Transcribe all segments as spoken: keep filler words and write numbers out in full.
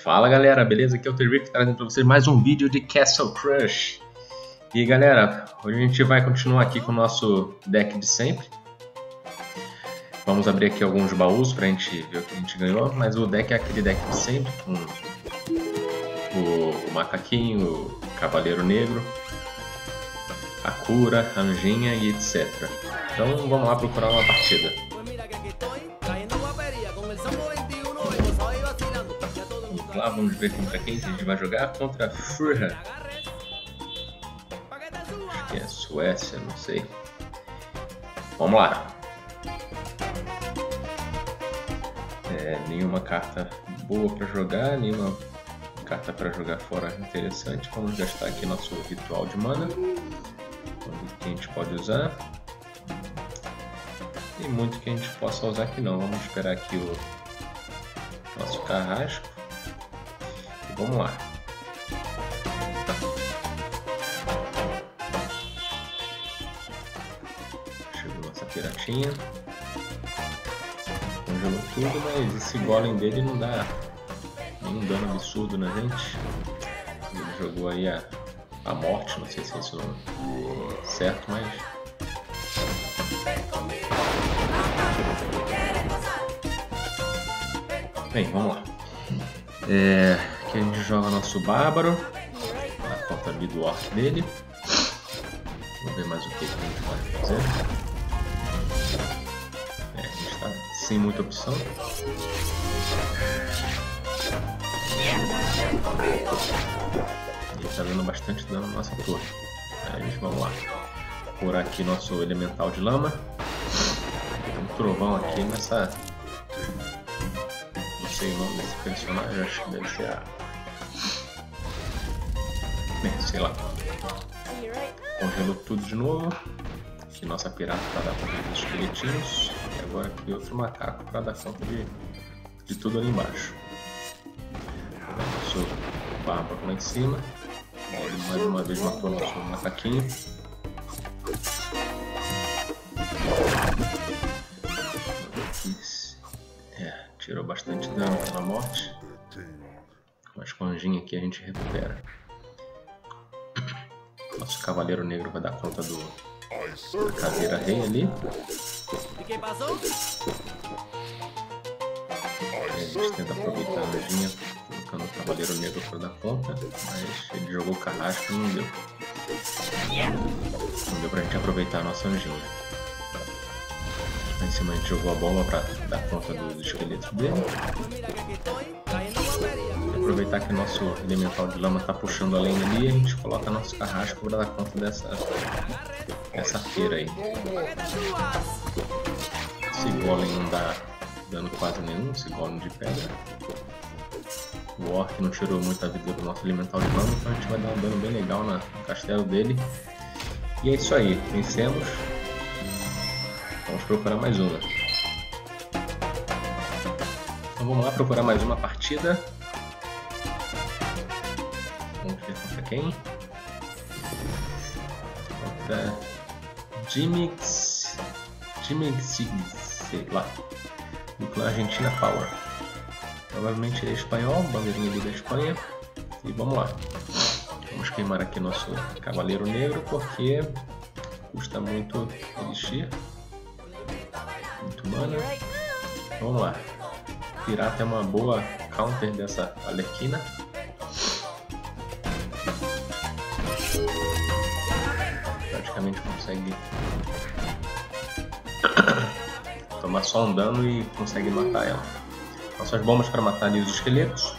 Fala galera, beleza? Aqui é o Terrific trazendo para vocês mais um vídeo de Castle Crush. E galera, hoje a gente vai continuar aqui com o nosso deck de sempre. Vamos abrir aqui alguns baús para a gente ver o que a gente ganhou, mas o deck é aquele deck de sempre, com o, o macaquinho, o cavaleiro negro, a cura, a anjinha e etcétera. Então vamos lá procurar uma partida. Vamos lá, vamos ver contra quem a gente vai jogar. Contra a Furha. Acho que é Suécia, não sei. Vamos lá. É, nenhuma carta boa para jogar, nenhuma carta para jogar fora interessante. Vamos gastar aqui nosso ritual de mana. Vamos ver o que a gente pode usar. Tem muito que a gente possa usar aqui não. Vamos esperar aqui o nosso carrasco. E vamos lá. Chegou nossa piratinha. Congelou tudo, mas esse golem dele não dá nenhum dano absurdo na gente. Ele jogou aí a, a morte, não sei se é isso certo, mas... Bem, vamos lá. É, aqui a gente joga nosso bárbaro. A conta ali do orc dele. Vamos ver mais o que, que a gente pode fazer. É, a gente está sem muita opção. Ele está dando bastante dano na nossa torre. Aí, vamos lá. Curar aqui nosso elemental de lama. Tem um trovão aqui nessa... Não sei o nome desse personagem, acho que deve ser a... Bem, sei lá. Congelou tudo de novo. Aqui nossa pirata para dar conta dos esqueletinhos. E agora aqui outro macaco para dar conta de, de tudo ali embaixo. Nosso bárbaro lá em cima. Ele mais uma vez matou nosso macaquinho. É, tirou bastante dano pela morte. Mas com a anjinha aqui a gente recupera. Nosso cavaleiro negro vai dar conta do da caveira rei ali. É, a gente tenta aproveitar a anjinha colocando o cavaleiro negro para dar conta, mas ele jogou o carrasco e não deu. Não deu pra gente aproveitar a nossa anjinha. Lá em cima a gente jogou a bomba para dar conta dos esqueletos dele. E aproveitar que o nosso elemental de lama está puxando a lenha ali, a gente coloca nosso carrasco para dar conta dessa, dessa arqueira aí. Esse golem não dá dano quase nenhum, esse golem de pedra. O orc não tirou muita vida do nosso elemental de lama, então a gente vai dar um dano bem legal no castelo dele. E é isso aí, vencemos. Vamos procurar mais uma. Então vamos lá procurar mais uma partida. Vamos ver contra quem? Contra Jimix. Jimix, sei lá. Do clã Argentina Power. Provavelmente ele é espanhol, bandeirinha ali da Espanha. E vamos lá. Vamos queimar aqui nosso cavaleiro negro porque custa muito elixir. Muito mana. Vamos lá. Pirata é uma boa counter dessa Arlequina. Praticamente consegue tomar só um dano e consegue matar ela. Nossas bombas para matar ali os esqueletos.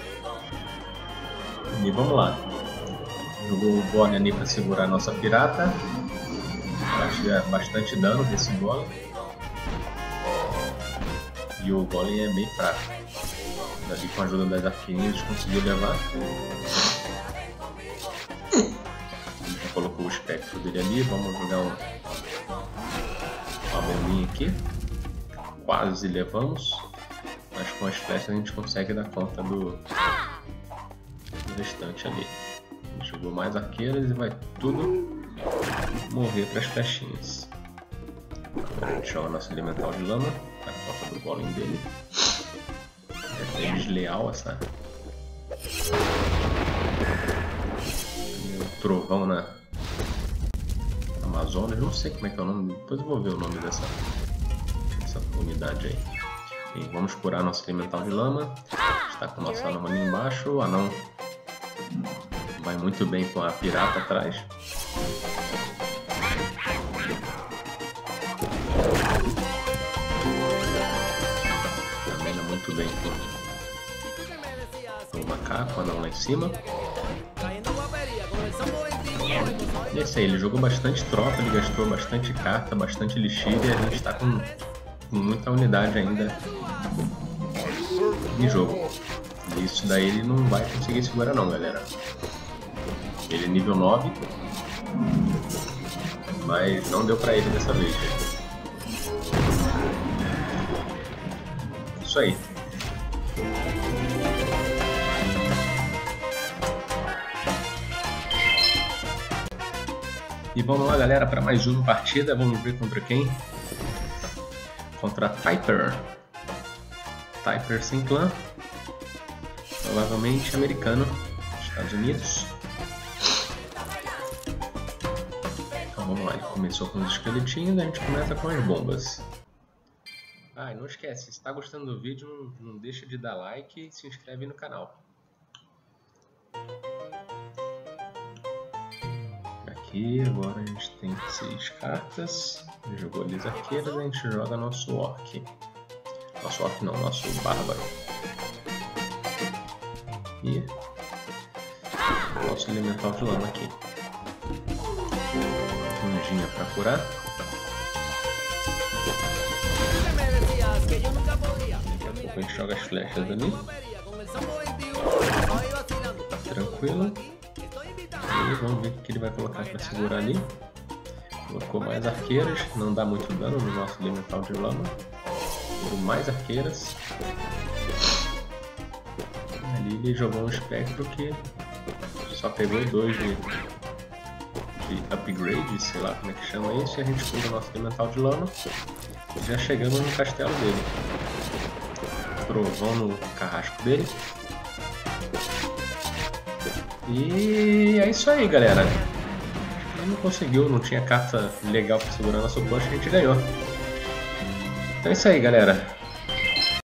E vamos lá. Jogou o golem ali para segurar a nossa pirata. Acho que é bastante dano desse golem. E o golem é bem fraco. Ali com a ajuda das arquinhas conseguiu levar. Ele já colocou o espectro dele ali. Vamos jogar um, uma bombinha aqui. Quase levamos. Mas com as flechas a gente consegue dar conta do, do restante ali. A gente jogou mais arqueiras e vai tudo morrer para as flechinhas. Agora a gente joga nosso elemental de lama. A conta do golem dele. É bem desleal essa, O trovão na Amazonas, não sei como é que é o nome, depois eu vou ver o nome dessa, dessa unidade aí. E vamos curar nosso elemental de lama. Está com o nosso anão ali embaixo. O anão vai muito bem com a pirata atrás. Também dá muito bem com o macaco, o anão lá em cima. E esse aí, ele jogou bastante tropa, ele gastou bastante carta, bastante elixir e a gente está com, com muita unidade ainda em jogo. E isso daí ele não vai conseguir segurar não, galera. Ele é nível nove, mas não deu pra ele dessa vez. Isso aí. E vamos lá, galera, para mais uma partida. Vamos ver contra quem? Contra Typer. Typer sem clã. Provavelmente americano. Estados Unidos. Então vamos lá. Ele começou com os esqueletinhos. A gente começa com as bombas. Ah, e não esquece. Se está gostando do vídeo, não deixa de dar like e se inscreve no canal. Aqui, agora a gente tem seis cartas. Jogou ali as arqueiras, a gente joga nosso orc. Nosso orc não, nosso bárbaro. E nosso elemental de lama aqui. Anjinha para curar. Daqui a pouco a gente joga as flechas ali. Tranquilo. E vamos ver o que ele vai colocar para segurar ali. Colocou mais arqueiras, não dá muito dano no nosso elemental de lama. Colocou mais arqueiras. Ali ele jogou um espectro que só pegou dois de, de upgrade, sei lá como é que chama isso, e a gente cura o nosso elemental de lama. E já chegamos no castelo dele. Trovão no carrasco dele. E é isso aí, galera. Ele não conseguiu, não tinha carta legal para segurar nosso push, a gente ganhou. Então é isso aí, galera.